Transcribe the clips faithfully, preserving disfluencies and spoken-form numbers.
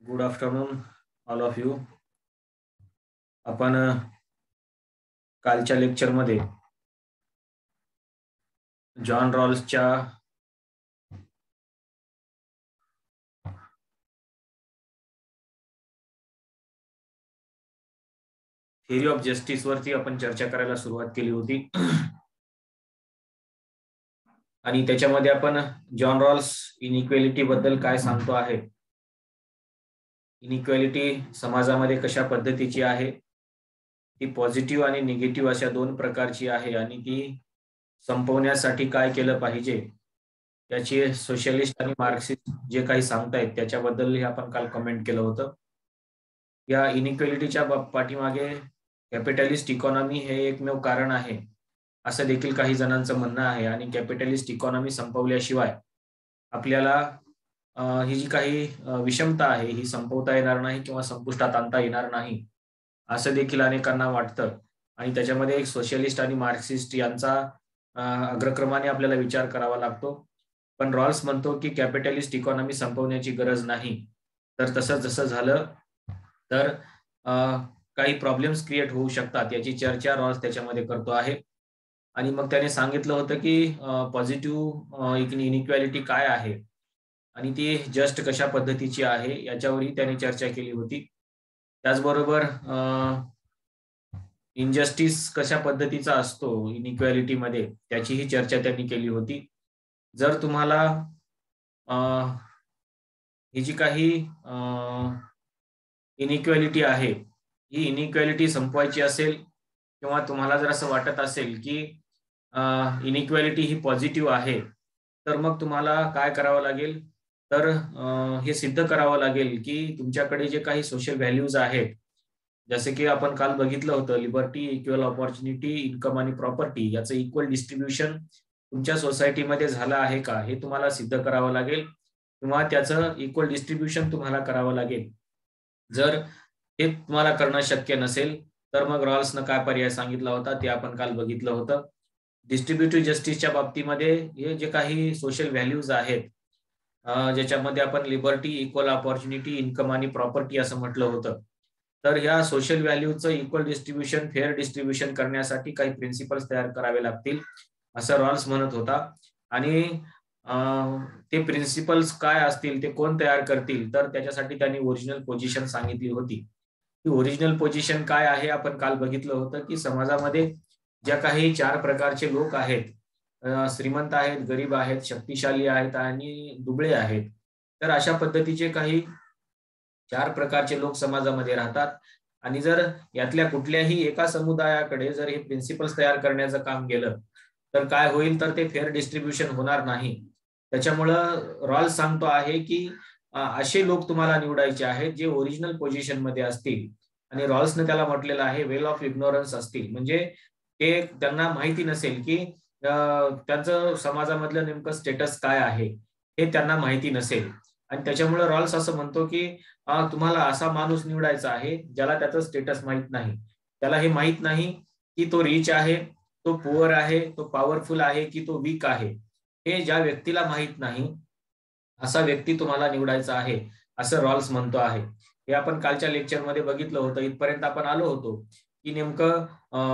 Good afternoon all of you. आपण कालच्या लेक्चरमध्ये जॉन रॉल्सच्या थिअरी ऑफ जस्टिस वरती आपण चर्चा करायला सुरुवात केली होती आणि त्याच्यामध्ये आपण जॉन रॉल्स इनइक्वेलिटी बद्दल काय सांगतो आहे, इनइक्वेलिटी समाजामध्ये कशा पद्धतीची आहे, ती पॉझिटिव्ह आणि निगेटिव्ह अशा दोन प्रकारची आहे आणि ती संपवण्यासाठी काय केलं पाहिजे त्याची सोशलिस्ट आणि मार्क्सिस्ट जे काही सांगतायत त्याच्याबद्दल आपण काल कमेंट केलं होतं. या इनइक्वेलिटीच्या पाठीमागे कॅपिटलिस्ट इकॉनॉमी हे एकमेव कारण आहे असं देखील काही जणांचं म्हणणं आहे आणि कॅपिटलिस्ट इकॉनॉमी संपवल्याशिवाय आपल्याला ही जी काही विषमता आहे ही संपवता येणार नाही किंवा संपुष्टात आणता येणार नाही असं देखील अनेकांना वाटतं आणि त्याच्यामध्ये एक सोशलिस्ट आणि मार्क्सिस्ट यांचा अग्रक्रमाने आपल्याला विचार करावा लागतो. पण रॉल्स म्हणतो की कॅपिटलिस्ट इकॉनॉमी संपवण्याची गरज नाही, तर तसं जसं झालं तर काही प्रॉब्लेम्स क्रिएट होऊ शकतात याची चर्चा रॉल्स त्याच्यामध्ये करतो आहे. आणि मग त्याने सांगितलं होतं की पॉझिटिव्ह इनइक्वॅलिटी काय आहे आणि ती जस्ट कशा पद्धतीची आहे याच्यावरही त्याने चर्चा केली होती. त्याचबरोबर इनजस्टिस कशा पद्धतीचा असतो इनइक्वॅलिटीमध्ये त्याचीही चर्चा त्यांनी केली होती. जर तुम्हाला ही जी काही इनइक्वॅलिटी आहे ही इनइक्वॅलिटी संपवायची असेल किंवा तुम्हाला जर असं वाटत असेल की इनइक्वॅलिटी ही पॉझिटिव्ह आहे तर मग तुम्हाला काय करावं लागेल, तर हे सिद्ध करावं लागेल की तुमच्याकडे जे काही सोशल व्हॅल्यूज आहेत, जसे की आपण काल बघितलं होतं लिबर्टी, इक्वल ऑपॉर्च्युनिटी, इन्कम आणि प्रॉपर्टी याचं इक्वल डिस्ट्रीब्युशन तुमच्या सोसायटीमध्ये झालं आहे का हे तुम्हाला सिद्ध करावं लागेल किंवा त्याचं इक्वल डिस्ट्रीब्युशन तुम्हाला करावं लागेल. जर हे तुम्हाला करणं शक्य नसेल तर मग रॉल्सनं काय पर्याय सांगितला होता ते आपण काल बघितलं होतं. डिस्ट्रीब्युटिव्ह जस्टिसच्या बाबतीमध्ये हे जे काही सोशल व्हॅल्यूज आहेत ज्याच्यामध्ये आपण लिबर्टी, इक्वल ऑपॉर्च्युनिटी, इन्कम आणि प्रॉपर्टी असं म्हटलं होतं, तर ह्या सोशल व्हॅल्यूचं इक्वल डिस्ट्रीब्युशन, फेअर डिस्ट्रीब्युशन करण्यासाठी काही प्रिन्सिपल्स तयार करावे लागतील असं रॉल्स म्हणत होता. आणि ते प्रिन्सिपल्स काय असतील, ते कोण तयार करतील, तर त्याच्यासाठी त्यांनी ओरिजिनल पोझिशन सांगितली होती. ती ओरिजिनल पोझिशन काय आहे आपण काल बघितलं होतं की समाजामध्ये ज्या काही चार प्रकारचे लोक आहेत, श्रीमंत आहेत, गरीब आहेत, शक्तिशाली आहेत आणि दुबळे आहेत, तर अशा पद्धतीचे काही चार प्रकारचे लोक समाजामध्ये राहतात आणि जर यातल्या कुठल्याही एका समुदायाकडे जर हे प्रिन्सिपल्स तयार करण्याचं काम केलं तर काय होईल, तर ते फेअर डिस्ट्रीब्युशन होणार नाही. त्याच्यामुळं रॉल्स सांगतो आहे की असे लोक तुम्हाला निवडायचे आहेत जे ओरिजिनल पोझिशन मध्ये असतील आणि रॉल्सने त्याला म्हटलेलं आहे वेल ऑफ इग्नोरन्स असतील, म्हणजे ते त्यांना माहिती नसेल की त्यांचं समाजामधलं नेमकं स्टेटस काय आहे हे त्यांना माहिती नसेल. आणि त्याच्यामुळे रॉल्स असं म्हणतो की तुम्हाला असा माणूस निवडायचा आहे ज्याला त्याचं स्टेटस माहित नाही, त्याला हे माहित नाही की तो रिच आहे, तो पुअर आहे, तो पॉवरफुल आहे की तो वीक आहे. हे ज्या व्यक्तीला माहित नाही असा व्यक्ती तुम्हाला निवडायचा आहे असं रॉल्स म्हणतो आहे. हे आपण कालच्या लेक्चरमध्ये बघितलं होतं. इथपर्यंत आपण आलो होतो की नेमकं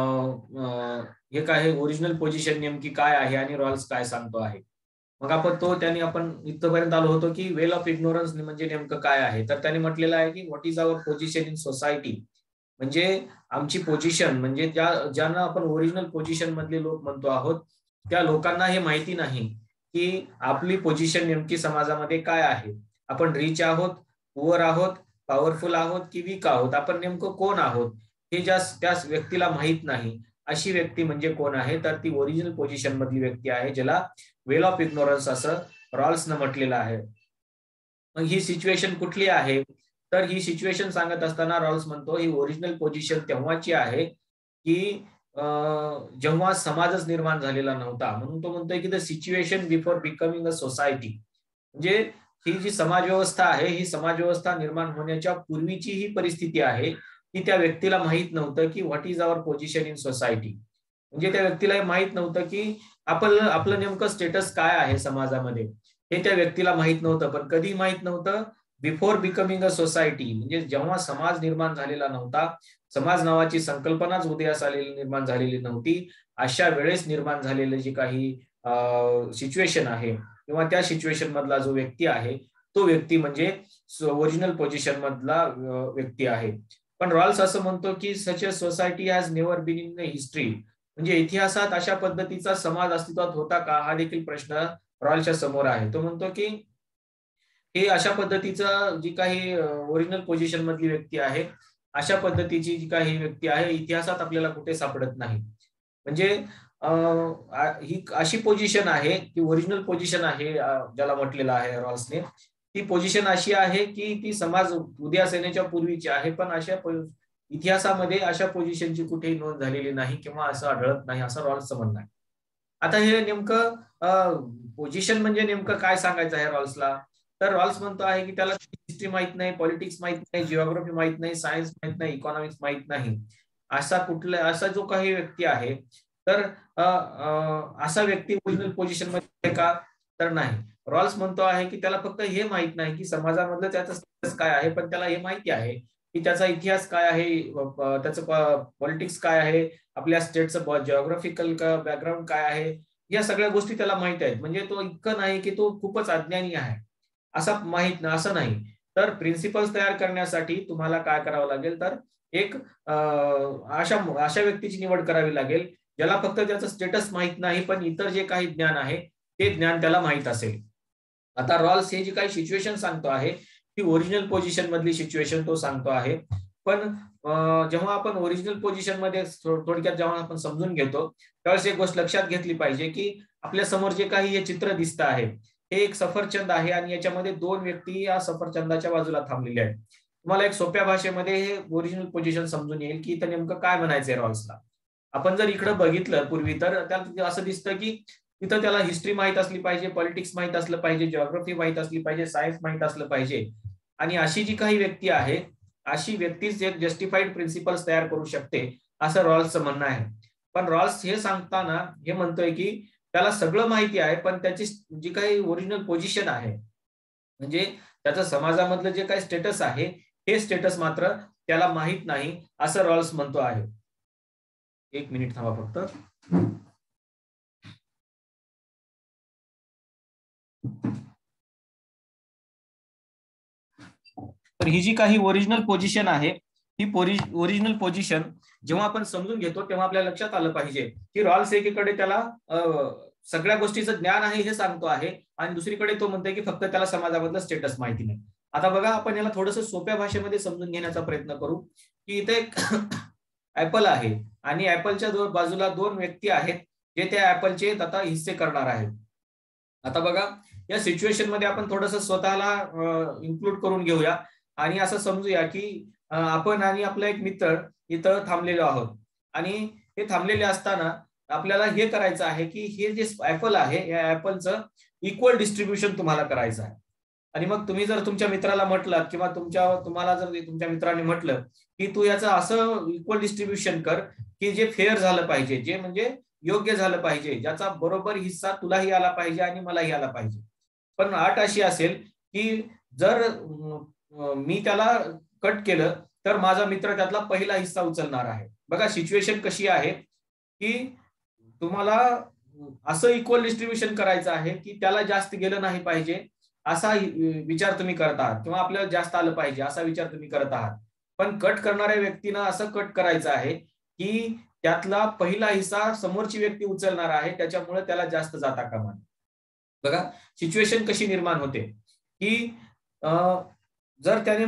हे काय ओरिजिनल पोझिशन नेमकी काय आहे आणि रॉल्स काय सांगतो आहे. मग आपण तो त्यांनी आपण इथपर्यंत आलो होतो की वेल ऑफ इग्नोरन्स म्हणजे नेमकं काय आहे, तर त्यांनी म्हटलेलं आहे की what is our position in society, म्हणजे आमची पोझिशन म्हणजे ज्या ज्यांना आपण ओरिजिनल पोझिशन मधले लोक म्हणतो आहोत त्या लोकांना हे माहिती नाही की आपली पोझिशन नेमकी समाजामध्ये काय आहे. आपण रिच आहोत, पुअर आहोत, पॉवरफुल आहोत की वीक आहोत, आपण नेमकं कोण आहोत हे ज्या त्या व्यक्तीला माहित नाही अशी व्यक्ती म्हणजे कोण आहे, तर ती ओरिजिनल पोझिशन मधली व्यक्ती आहे ज्याला वेल ऑफ इग्नोरन्स असं रॉल्सनं म्हटलेलं आहे. मग ही सिच्युएशन कुठली आहे, तर ही सिच्युएशन सांगत असताना रॉल्स म्हणतो ही ओरिजिनल पोझिशन तेव्हाची आहे की जेव्हा समाजच निर्माण झालेला नव्हता. म्हणून तो म्हणतोय की the situation before becoming a society, म्हणजे ही जी समाज व्यवस्था आहे ही समाज व्यवस्था निर्माण होण्याच्या पूर्वीची ही परिस्थिती आहे की त्या व्यक्तीला माहित नव्हतं की what is our position in society, म्हणजे त्या व्यक्तीला हे माहित नव्हतं की आपण आपलं नेमकं स्टेटस काय आहे समाजामध्ये हे त्या व्यक्तीला माहित नव्हतं. पण कधी माहित नव्हतं, बिफोर बिकमिंग अ सोसायटी, म्हणजे जेव्हा समाज निर्माण झालेला नव्हता, समाज नावाची संकल्पनाच उदयास आलेली निर्माण झालेली नव्हती, अशा वेळेस निर्माण झालेलं जे काही सिच्युएशन आहे किंवा त्या सिच्युएशन मधला जो व्यक्ती आहे तो व्यक्ती म्हणजे ओरिजिनल पोझिशन मधला व्यक्ती आहे. पण रॉल्स असं म्हणतो की such a society has never been in the history, म्हणजे इतिहासात अशा पद्धतीचा समाज अस्तित्वात होता का, हा देखील प्रश्न रॉल्सच्या समोर आहे. तो म्हणतो की हे अशा पद्धतीचा जी काही ओरिजिनल पोझिशन मधली व्यक्ती आहे, अशा पद्धतीची जी काही व्यक्ती आहे इतिहासात आपल्याला कुठे सापडत नाही. म्हणजे ही अशी पोझिशन आहे की ओरिजिनल पोझिशन आहे ज्याला म्हटलेलं आहे रॉल्सने, ती पोझिशन अशी आहे की ती समाज उदयास येण्याच्या पूर्वीची आहे, पण अशा इतिहासामध्ये अशा पोझिशनची कुठेही नोंद झालेली नाही किंवा असं आढळत नाही, असं रॉल्सचं म्हणणं आहे. आता हे नेमकं पोझिशन म्हणजे नेमकं काय सांगायचं आहे रॉल्सला, तर रॉल्स म्हणतो आहे की त्याला हिस्ट्री माहित नाही, पॉलिटिक्स माहित नाही, जिओग्राफी माहित नाही, सायन्स माहित नाही, इकॉनॉमिक्स माहित नाही, असा कुठला असा जो काही व्यक्ती आहे तर असा व्यक्ती ओरिजिनल पोझिशन मध्ये का, तर नाही. रॉल्स म्हणतो आहे की त्याला फक्त हे माहित नाही की समाजामधलं त्याचं स्टेटस काय आहे, पण त्याला हे माहिती आहे की त्याचा इतिहास काय आहे, त्याचं पॉलिटिक्स काय आहे, आपल्या स्टेटचं जिओग्राफिकल बॅकग्राऊंड काय आहे, या सगळ्या गोष्टी त्याला माहित आहेत. म्हणजे तो इतकं नाही की तो खूपच अज्ञानी आहे असा माहित नाही, असं नाही. तर प्रिन्सिपल्स तयार करण्यासाठी तुम्हाला काय करावं लागेल, तर एक अशा अशा व्यक्तीची निवड करावी लागेल ज्याला फक्त त्याचं स्टेटस माहित नाही, पण इतर जे काही ज्ञान आहे ते ज्ञान त्याला माहित असेल. आता रॉल्स हे जी काही सिच्युएशन सांगतो आहे ती ओरिजिनल पोझिशन मधली सिच्युएशन तो सांगतो आहे. पण जेव्हा आपण ओरिजिनल पोझिशन मध्ये थोडक्यात जेव्हा आपण समजून घेतो त्यावेळेस एक गोष्ट लक्षात घेतली पाहिजे की आपल्या समोर जे काही हे चित्र दिसतं आहे हे एक सफरचंद आहे आणि याच्यामध्ये दोन व्यक्ती या सफरचंदाच्या बाजूला थांबलेले आहेत. तुम्हाला एक सोप्या भाषेमध्ये हे ओरिजिनल पोझिशन समजून येईल की इथं नेमकं काय म्हणायचंय रॉल्सला. आपण जर इकडे बघितलं पूर्वी तर त्याला असं दिसतं की तिथं त्याला हिस्ट्री माहित असली पाहिजे, पॉलिटिक्स माहित असलं पाहिजे, जिओग्राफी माहित असली पाहिजे, सायन्स माहित असलं पाहिजे. आणि अशी जी काही व्यक्ती आहे अशी व्यक्तीच एक जस्टिफाईड प्रिन्सिपल्स तयार करू शकते असं रॉल्सचं म्हणणं आहे. पण रॉल्स हे सांगताना हे म्हणतोय की त्याला सगळं माहिती आहे, पण त्याची जी काही ओरिजिनल पोझिशन आहे म्हणजे त्याचं समाजामधलं जे काही स्टेटस आहे हे स्टेटस मात्र त्याला माहित नाही असं रॉल्स म्हणतो आहे. एक मिनिट थांबा फक्त. तर ही जी काही ओरिजिनल पोझिशन आहे ही ओरिजिनल पोझिशन जेव्हा आपण समजून घेतो तेव्हा आपल्या लक्षात आलं पाहिजे की रॉल्स एकीकडे त्याला सगळ्या गोष्टीचं ज्ञान आहे हे सांगतो आहे आणि दुसरीकडे तो म्हणतोय की फक्त त्याला समाजामधलं स्टेटस माहिती नाही. आता बघा आपण याला थोडंसं सोप्या भाषेमध्ये समजून घेण्याचा प्रयत्न करू की इथे एक ऍपल आहे आणि ऍपलच्या बाजूला दोन व्यक्ती आहेत जे त्या ऍपलचे आता हिस्से करणार आहेत. आता बघा या सिच्युएशन मध्ये आपण थोडंसं स्वतःला इन्क्लूड करून घेऊया आणि असं समजूया की आपण आणि आपला एक मित्र इथं थांबलेलो आहोत आणि हे थांबलेले असताना आपल्याला हे करायचं आहे की हे जे ऍपल आहे या ऍपलचं इक्वल डिस्ट्रीब्युशन तुम्हाला करायचं आहे. आणि मग तुम्ही जर तुमच्या मित्राला म्हटलात किंवा तुमच्या तुम्हाला जर तुमच्या मित्राने म्हटलं की तू याचं असं इक्वल डिस्ट्रीब्युशन कर की जे फेअर झालं पाहिजे, जे म्हणजे योग्य झालं पाहिजे, ज्याचा बरोबर हिस्सा तुलाही आला पाहिजे आणि मलाही आला पाहिजे. पण अट अशी असेल की जर मी त्याला कट केलं तर माझा मित्र त्यातला पहिला हिस्सा उचलणार आहे. बघा सिच्युएशन कशी आहे की तुम्हाला असं इक्वल डिस्ट्रीब्युशन करायचं आहे की त्याला जास्त गेलं नाही पाहिजे असा विचार तुम्ही करत आहात किंवा आपल्याला जास्त आलं पाहिजे असा विचार तुम्ही करत आहात. पण कट करणाऱ्या व्यक्तीनं असं कट करायचं आहे की त्यातला पहिला हिस्सा समोरची व्यक्ती उचलणार आहे, त्याच्यामुळे त्याला जास्त जाता कामा नये. बघा सिच्युएशन कशी निर्माण होते की जर त्याने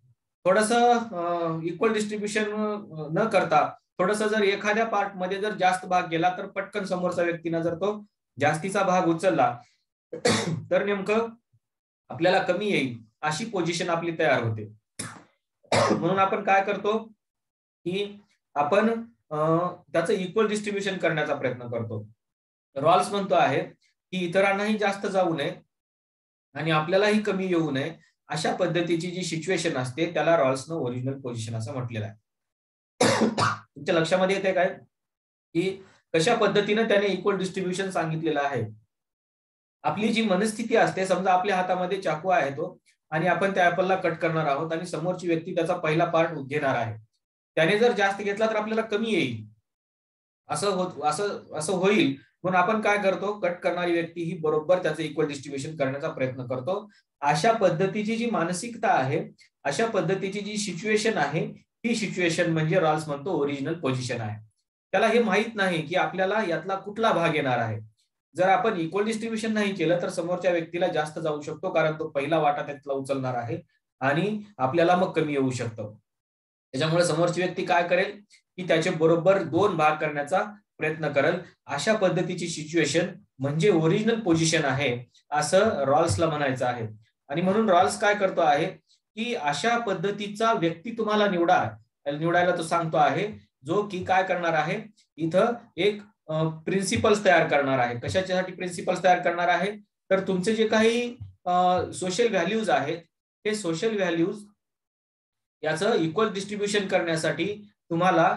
थोडंसं इक्वल डिस्ट्रीब्युशन न करता थोडंसं जर एखाद्या पार्ट मध्ये जर जास्त भाग गेला तर पटकन समोरच्या व्यक्तीनं जर तो जास्तीचा भाग उचलला तर नेमकं आपल्याला कमी येईल अशी पोझिशन आपली तयार होते. म्हणून आपण काय करतो की आपण त्याचं इक्वल डिस्ट्रीब्युशन करण्याचा प्रयत्न करतो. रॉल्स म्हणतो आहे की इतरांनाही जास्त जाऊ नये आणि आपल्यालाही कमी येऊ नये अशा पद्धतीची जी सिच्युएशन असते त्याला रॉल्सनं ओरिजिनल पोझिशन असं म्हटलेलं आहे. तुमच्या लक्षामध्ये येते काय की कशा पद्धतीने त्याने इक्वल डिस्ट्रीब्युशन सांगितलेलं आहे. आपली जी मनस्थिती असते, समजा आपल्या हातामध्ये चाकू आहे तो आणि आपण त्या ऍपलला कट करणार आहोत आणि समोरची व्यक्ती त्याचा पहिला पार्ट घेणार आहे. त्याने जर जास्त घेतला तर आपल्याला कमी येईल, असं होत असं असं होईल. म्हणून आपण काय करतो, कट करणारी व्यक्ती ही बरोबर त्याचं इक्वल डिस्ट्रीब्युशन करण्याचा प्रयत्न करतो. अशा पद्धतीची जी मानसिकता आहे, अशा पद्धतीची जी सिच्युएशन आहे, ही सिच्युएशन म्हणजे रॉल्स म्हणतो ओरिजिनल पोझिशन आहे. त्याला हे माहित नाही की आपल्याला यातला कुठला भाग येणार आहे. जर आपण इक्वल डिस्ट्रीब्युशन नाही केलं तर समोरच्या व्यक्तीला जास्त जाऊ शकतो, कारण तो पहिला वाटा त्यातला उचलणार आहे आणि आपल्याला मग कमी येऊ शकतं. त्याच्यामुळे समोरची व्यक्ती काय करेल की त्याचे बरोबर दोन भाग करण्याचा प्रयत्न करेल. अशा पद्धतीची सिच्युएशन म्हणजे ओरिजिनल पोझिशन आहे, असं रॉल्सला म्हणायचं आहे. आणि म्हणून रॉल्स काय करतो आहे की अशा पद्धतीचा व्यक्ती तुम्हाला निवडा निवडायला तो सांगतो आहे, जो की काय करणार आहे, इथं एक प्रिन्सिपल्स तयार करणार आहे. कशासाठी प्रिन्सिपल्स तयार करणार आहे, तर तुमचे जे काही सोशल व्हॅल्यूज आहेत, हे सोशल व्हॅल्यूज याचं इक्वल डिस्ट्रीब्युशन करण्यासाठी तुम्हाला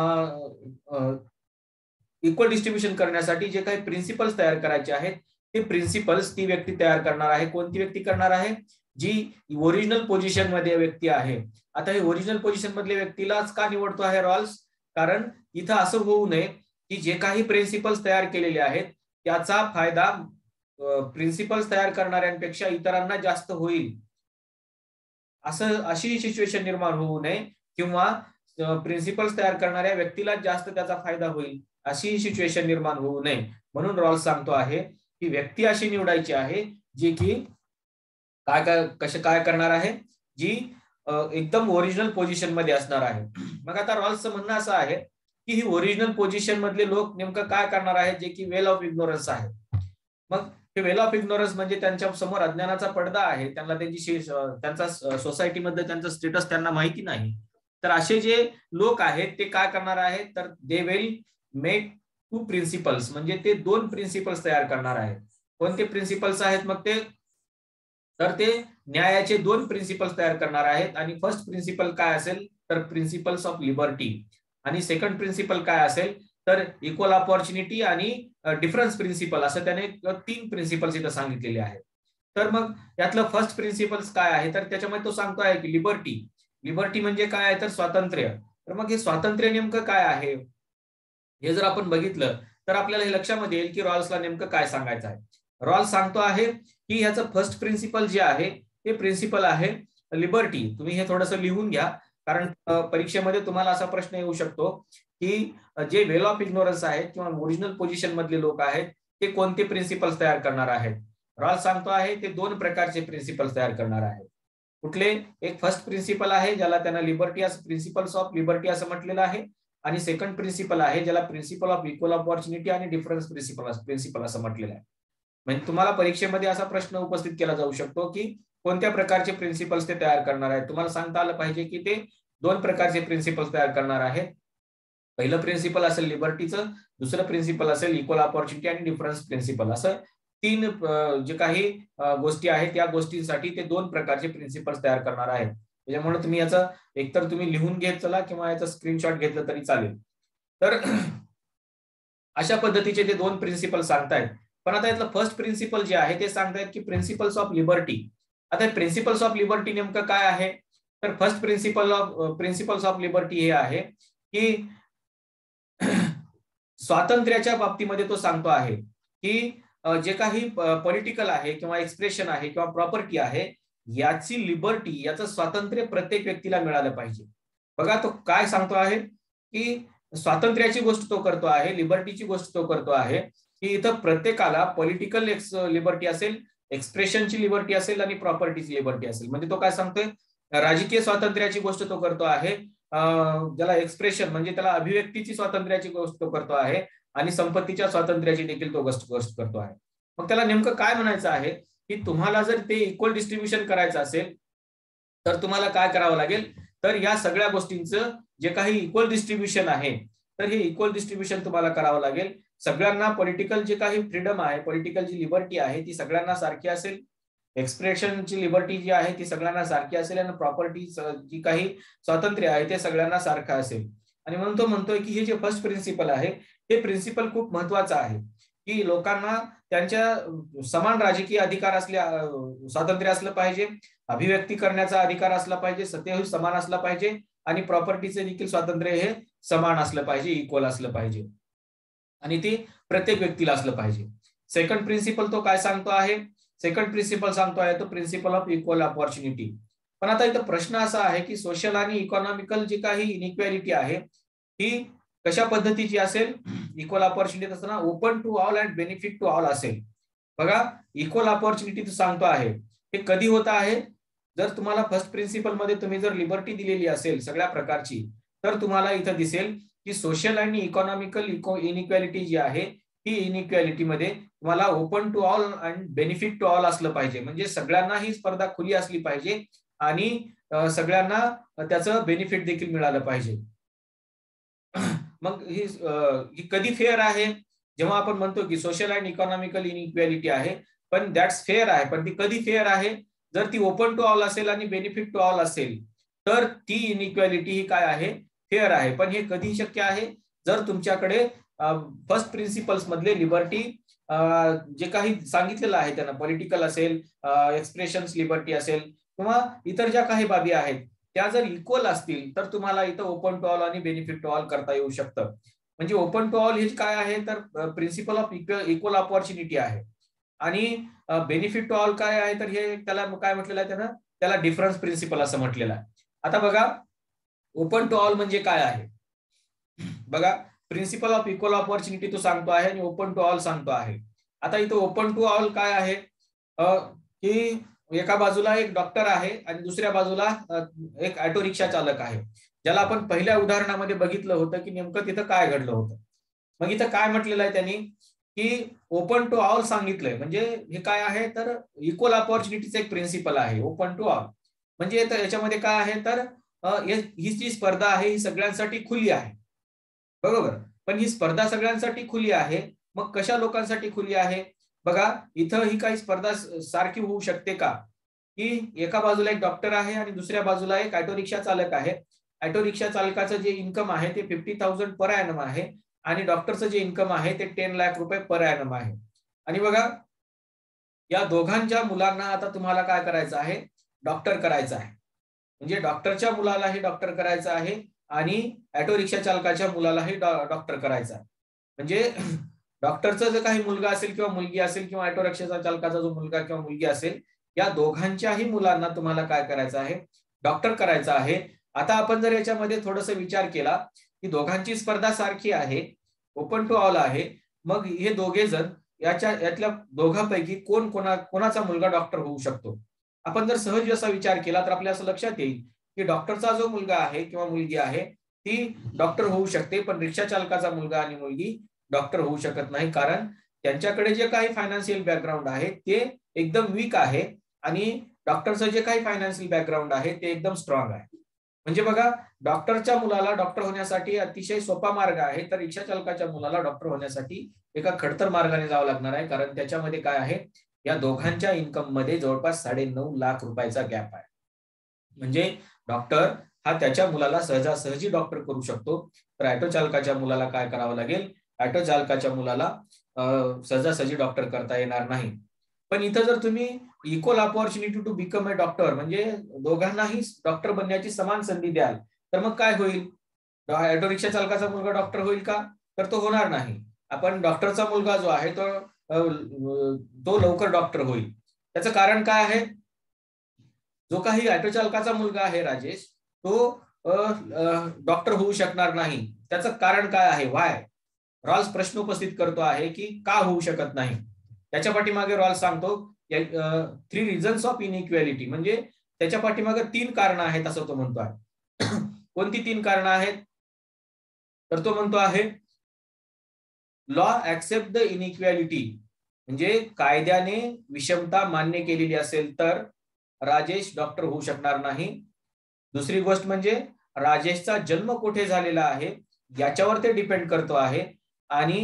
इक्वल डिस्ट्रीब्युशन करण्यासाठी जे काही प्रिन्सिपल्स तयार करायचे आहेत, ते प्रिन्सिपल्स ती व्यक्ती तयार करणार आहे. कोणती व्यक्ती करणार आहे, जी ओरिजिनल पोझिशन मध्ये व्यक्ती आहे. आता हे ओरिजिनल पोझिशन मधल्या व्यक्तीलाच का निवडतो आहे रॉल्स, कारण इथं असं होऊ नये की जे काही प्रिन्सिपल्स तयार केलेले आहेत त्याचा फायदा प्रिन्सिपल्स तयार करणाऱ्यांपेक्षा इतरांना जास्त होईल, असं अशी सिच्युएशन निर्माण होऊ नये, किंवा प्रिन्सिपल्स तयार करणाऱ्या व्यक्तीला जास्त त्याचा फायदा होईल अशी सिच्युएशन निर्माण होऊ नये. म्हणून रॉल्स सांगतो आहे की व्यक्ती अशी निवडायची आहे जी की काय काय कसे काय करणार आहे, जी एकदम ओरिजिनल पोझिशन मध्ये असणार आहे. मग आता रॉल्सचं म्हणणं असं आहे की ही ओरिजिनल पोझिशन मधले लोक नेमकं काय करणार आहेत, जे की वेल ऑफ इग्नोरन्स आहे. मग हे वेल ऑफ इग्नोरन्स म्हणजे त्यांच्या समोर अज्ञानाचा पडदा आहे, त्यांना त्यांची त्यांचा सोसायटीमध्ये त्यांचा स्टेटस त्यांना माहिती नाही. तर असे जे लोक आहेत ते काय करणार आहेत, तर they will make two principles, म्हणजे ते दोन प्रिन्सिपल्स तयार करणार आहेत. कोणते प्रिन्सिपल्स आहेत मग ते, तर ते न्यायाचे दोन प्रिन्सिपल्स तयार करणार आहेत. आणि फर्स्ट प्रिन्सिपल काय असेल, तर प्रिन्सिपल्स ऑफ लिबर्टी. आणि सेकंड प्रिन्सिपल काय असेल, तर इक्वल ऑपॉर्च्युनिटी आणि डिफरन्स प्रिन्सिपल, असं त्याने तीन प्रिन्सिपल्स इथं सांगितलेले आहेत. तर मग यातलं फर्स्ट प्रिन्सिपल्स काय आहे, तर त्याच्यामध्ये तो सांगतो आहे की लिबर्टी. लिबर्टी म्हणजे काय आहे, तर स्वातंत्र्य. तर मग हे स्वातंत्र्य नेमकं काय आहे, हे जर आपण बघितलं तर आपल्याला हे लक्षामध्ये येईल की रॉल्सला नेमकं काय सांगायचं आहे. रॉल्स सांगतो आहे की ह्याचं फर्स्ट प्रिन्सिपल जे आहे ते प्रिन्सिपल आहे लिबर्टी. तुम्ही हे थोडंसं लिहून घ्या, कारण परीक्षेमध्ये तुम्हाला असा प्रश्न येऊ शकतो की जे वेल ऑफ इग्नोरन्स आहेत किंवा ओरिजिनल पोझिशन मधले लोक आहेत ते कोणते प्रिन्सिपल्स तयार करणार आहेत. रॉल्स सांगतो आहे ते दोन प्रकारचे प्रिन्सिपल्स तयार करणार आहेत. कुठले, एक फर्स्ट प्रिन्सिपल आहे ज्याला त्यांना लिबर्टी असं प्रिन्सिपल्स ऑफ लिबर्टी असं म्हटलेलं आहे, आणि सेकंड प्रिन्सिपल आहे ज्याला प्रिन्सिपल ऑफ इक्वल ऑपॉर्च्युनिटी आणि डिफरन्स प्रिन्सिपल प्रिन्सिपल असं म्हटलेलं आहे. म्हणजे तुम्हाला परीक्षेमध्ये असा प्रश्न उपस्थित केला जाऊ शकतो की कोणत्या प्रकारचे प्रिन्सिपल्स ते तयार करणार आहेत. तुम्हाला सांगता आलं पाहिजे की ते दोन प्रकारचे प्रिन्सिपल्स तयार करणार आहेत. पहिलं प्रिन्सिपल असेल लिबर्टीचं, दुसरं प्रिन्सिपल असेल इक्वल ऑपॉर्च्युनिटी आणि डिफरन्स प्रिन्सिपल. असं तीन जे काही गोष्टी आहेत त्या गोष्टींसाठी ते दोन प्रकारचे प्रिन्सिपल्स तयार करणार आहेत. त्याच्यामुळे तुम्ही याचा एकतर तुम्ही लिहून घेत चला किंवा याचा स्क्रीनशॉट घेतलं तरी चालेल. तर अशा पद्धतीचे ते दोन प्रिन्सिपल सांगतायत. पण आता यातलं फर्स्ट प्रिन्सिपल जे आहे ते सांगतायत की प्रिन्सिपल्स ऑफ लिबर्टी. आता प्रिन्सिपल्स ऑफ लिबर्टी नेमकं काय आहे, तर first principle of principles of liberty हे आहे की स्वातंत्र्याच्या बाबतीमध्ये तो सांगतो आहे की जे काही पॉलिटिकल आहे किंवा एक्सप्रेशन आहे किंवा प्रॉपर्टी आहे याची लिबर्टी, याचं स्वातंत्र्य प्रत्येक व्यक्तीला मिळालं पाहिजे. बघा तो काय सांगतो आहे की स्वातंत्र्याची गोष्ट तो करतो आहे, लिबर्टीची गोष्ट तो करतो आहे की इथं प्रत्येकाला पॉलिटिकल लिबर्टी असेल, एक्सप्रेशनची लिबर्टी असेल आणि प्रॉपर्टीची लिबर्टी असेल. म्हणजे तो काय सांगतोय, राजकीय स्वातंत्र्याची गोष्ट तो करतो आहे, ज्याला एक्सप्रेशन म्हणजे त्याला अभिव्यक्तीची स्वातंत्र्याची गोष्ट तो करतो आहे, आणि संपत्तीच्या स्वातंत्र्याची देखील तो गोष्ट गोष्ट करतो आहे. मग त्याला नेमकं काय म्हणायचं आहे की तुम्हाला जर ते इक्वल डिस्ट्रीब्युशन करायचं असेल तर तुम्हाला काय करावं लागेल, तर या सगळ्या गोष्टींचं जे काही इक्वल डिस्ट्रीब्युशन आहे तर हे इक्वल डिस्ट्रीब्युशन तुम्हाला करावं लागेल. सगळ्यांना पॉलिटिकल जे काही फ्रीडम आहे, पॉलिटिकल जी लिबर्टी आहे ती सगळ्यांना सारखी असेल, एक्सप्रेशनची लिबर्टी जी आहे ती सगळ्यांना सारखी असेल, आणि प्रॉपर्टी जी काही स्वातंत्र्य आहे ते सगळ्यांना सारखं असेल. आणि म्हणून तो म्हणतोय की हे जे फर्स्ट प्रिन्सिपल आहे हे प्रिन्सिपल खूप महत्वाचं आहे की लोकांना त्यांच्या समान राजकीय अधिकार असले, स्वातंत्र्य असलं पाहिजे, अभिव्यक्ती करण्याचा अधिकार असला पाहिजे, सत्तेही समान असला पाहिजे आणि प्रॉपर्टीचे देखील स्वातंत्र्य हे समान असलं पाहिजे, इक्वल असलं पाहिजे आणि ते प्रत्येक व्यक्तीला असलं पाहिजे. सेकंड प्रिन्सिपल तो काय सांगतो आहे? सेकंड प्रिन्सिपल सांगतो आहे तो प्रिन्सिपल ऑफ इक्वल ऑपॉर्च्युनिटी. पण आता इथं प्रश्न असा आहे की सोशल आणि इकॉनॉमिकल जी काही इनइक्वॅलिटी आहे ही कशा पद्धतीची असेल? इक्वल ऑपॉर्च्युनिटी असताना open to all and benefit to all असेल. बघा, इक्वल ऑपॉर्च्युनिटी तो सांगतो आहे हे कधी होत आहे? जर तुम्हाला फर्स्ट प्रिन्सिपल मध्ये तुम्ही जर लिबर्टी दिलेली असेल सगळ्या प्रकारची, तर तुम्हाला इथं दिसेल की सोशल आणि इकॉनॉमिकल इनइक्वॅलिटी जी आहे ही इनइक्वॅलिटी मध्ये तुम्हाला open to all and benefit to all असलं पाहिजे. म्हणजे सगळ्यांना ही स्पर्धा खुली असली पाहिजे आणि सगळ्यांना त्याचं बेनिफिट देखील मिळालं पाहिजे. मग ही ही कधी फेअर आहे? जेव्हा आपण म्हणतो की सोशल अँड इकॉनॉमिकल इनइक्वॅलिटी आहे, पण दॅट्स फेअर आहे. पण ती कधी फेअर आहे? जर ती ओपन टू ऑल असेल आणि बेनिफिट टू ऑल असेल तर ती इनइक्वॅलिटी ही काय आहे? फेअर आहे. पण हे कधी शक्य आहे? जर तुमच्याकडे फर्स्ट प्रिन्सिपल्स मधले लिबर्टी जे काही सांगितलेलं आहे त्यांना, पॉलिटिकल असेल, एक्सप्रेशन्स लिबर्टी असेल किंवा इतर ज्या काही बाबी आहेत त्या जर इक्वल असतील तर तुम्हाला इथं ओपन टू ऑल आणि बेनिफिट टू ऑल करता येऊ शकतं. म्हणजे ओपन टू ऑल हे काय आहे तर प्रिन्सिपल ऑफ इक्वल ऑपॉर्च्युनिटी आहे आणि बेनिफिट टू ऑल काय आहे तर हे त्याला काय म्हटलेलं आहे त्यानं? त्याला डिफरन्स प्रिन्सिपल असं म्हटलेलं आहे. आता बघा, ओपन टू ऑल म्हणजे काय आहे? बघा, प्रिन्सिपल ऑफ इक्वल ऑपॉर्च्युनिटी तो सांगतो आहे आणि ओपन टू ऑल सांगतो आहे. आता इथं ओपन टू ऑल काय आहे की एका बाजूला एक डॉक्टर आहे आणि दुसऱ्या बाजूला एक ऑटो रिक्षा चालक आहे, ज्याला आपण पहिल्या उदाहरणामध्ये बघितलं होतं की नेमकं तिथं काय घडलं होतं. मग इथं काय म्हटलेलं आहे त्यांनी की ओपन टू ऑल सांगितलंय. म्हणजे हे काय आहे तर इक्वल ऑपॉर्च्युनिटीचं एक प्रिन्सिपल आहे ओपन टू ऑल. म्हणजे याच्यामध्ये काय आहे तर ही जी स्पर्धा आहे ही सगळ्यांसाठी खुली आहे, बरोबर. पण ही स्पर्धा सगळ्यांसाठी खुली आहे. मग कशा लोकांसाठी खुली आहे? बघा, इथं ही काही स्पर्धा सारखी होऊ शकते का की एका बाजूला एक डॉक्टर आहे आणि दुसऱ्या बाजूला एक ऑटो रिक्षा चालक आहे. ऑटो रिक्षा चालकाचं जे इन्कम आहे ते फिफ्टी थाउजंड पर ॲनम आहे आणि डॉक्टरचं जे इन्कम आहे ते टेन लाख रुपये पर ॲनम आहे. आणि बघा, या दोघांच्या मुलांना आता तुम्हाला काय करायचं आहे? डॉक्टर करायचं आहे. म्हणजे डॉक्टरच्या मुलालाही डॉक्टर करायचं आहे आणि ऑटो रिक्षा चालकाच्या मुलालाही डॉक्टर करायचा आहे. म्हणजे डॉक्टरचा जो काही मुलगा असेल किंवा मुलगी असेल किंवा ऑटो रिक्षा चालकाचा जो मुलगा किंवा मुलगी असेल, या दोघांच्याही मुलांना तुम्हाला काय करायचं आहे? डॉक्टर करायचं आहे. आता आपण जर याच्यामध्ये थोडासा विचार केला की दोघांची स्पर्धा सारखी आहे, ओपन टू ऑल आहे, मग हे दोघे जण याच्या यातल्या दोघांपैकी कोण कोणा कोणाचा मुलगा डॉक्टर होऊ शकतो? आपण जर सहज असा विचार केला तर आपल्या असं लक्षात येईल की डॉक्टरचा जो मुलगा आहे किंवा मुलगी आहे ती डॉक्टर होऊ शकते, पण रिक्षा चालकाचा मुलगा आणि मुलगी डॉक्टर होऊ शकत नाही. कारण त्यांच्याकडे जे काही फायनान्शियल बॅकग्राऊंड आहे ते एकदम वीक आहे आणि डॉक्टरचं जे काही फायनान्शियल बॅकग्राऊंड आहे ते एकदम स्ट्रॉंग आहे. म्हणजे बघा, डॉक्टरच्या मुलाला डॉक्टर होण्यासाठी अतिशय सोपा मार्ग आहे, तर रिक्षा चालकाच्या मुलाला डॉक्टर होण्यासाठी एका खडतर मार्गाने जावं लागणार आहे. कारण त्याच्यामध्ये काय आहे, या दोघांच्या इन्कम मध्ये जवळपास साडे नऊ लाख रुपयाचा गॅप आहे. म्हणजे डॉक्टर हा त्याच्या मुलाला सहजासहजी डॉक्टर करू शकतो, तर ऑटो चालकाच्या मुलाला काय करावं लागेल? ऑटो चालकाच्या मुलाला सहजासहजी डॉक्टर करता येणार नाही. पण इथं जर तुम्ही equal opportunity to become a doctor म्हणजे दोघांनाही डॉक्टर बनण्याची समान संधी द्याल तर मग काय होईल? ऑटो रिक्षा चालकाचा मुलगा डॉक्टर होईल का? तर तो होणार नाही. आपण डॉक्टरचा मुलगा जो आहे तो तो लवकर डॉक्टर होईल. त्याचं कारण काय आहे? जो काही ऑटो चालकाचा मुलगा आहे राजेश, तो डॉक्टर होऊ शकणार नाही. त्याचं कारण काय आहे? व्हाय? रॉल्स प्रश्न उपस्थित करतो आहे की का होऊ शकत नाही. त्याच्या पाठीमागे रॉल्स सांगतो थ्री रिझन्स ऑफ इनइक्वॅलिटी, म्हणजे त्याच्या पाठीमागे तीन कारण आहेत असं तो म्हणतो आहे. कोणती तीन कारण आहेत? तर तो म्हणतो आहे लॉ ऍक्सेप्ट द इनइक्वॅलिटी, म्हणजे कायद्याने विषमता मान्य केलेली असेल तर राजेश डॉक्टर होऊ शकणार नाही. दुसरी गोष्ट म्हणजे राजेशचा जन्म कुठे झालेला आहे याच्यावर ते डिपेंड करतो आहे. आणि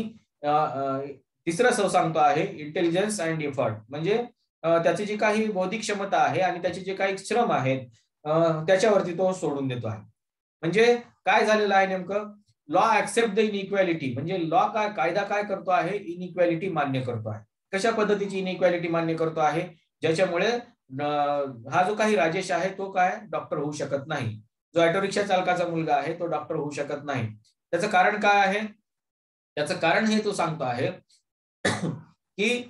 तिसरं सांगतो आहे इंटेलिजन्स अँड एफर्ट, म्हणजे त्याची जी काही बौद्धिक क्षमता आहे आणि त्याचे जे काही श्रम आहेत त्याच्यावरती तो सोडून देतो आहे. म्हणजे काय झालेलं आहे नेमकं? लॉ ऍक्सेप्ट द इनइक्वॅलिटी, म्हणजे लॉ काय, कायदा काय करतो आहे? इनइक्वॅलिटी मान्य करतो आहे. कशा पद्धतीची इनइक्वालिटी मान्य करतो आहे, ज्याच्यामुळे हा जो काही राजेश आहे तो काय डॉक्टर होऊ शकत नाही, जो ऑटो रिक्षा चालकाचा मुलगा आहे तो डॉक्टर होऊ शकत नाही. त्याचं कारण काय आहे? त्याचं कारण हे तो सांगतो आहे की